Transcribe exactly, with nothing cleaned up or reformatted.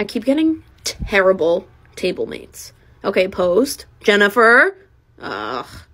I keep getting terrible table mates. Okay, Post. Jennifer. Ugh.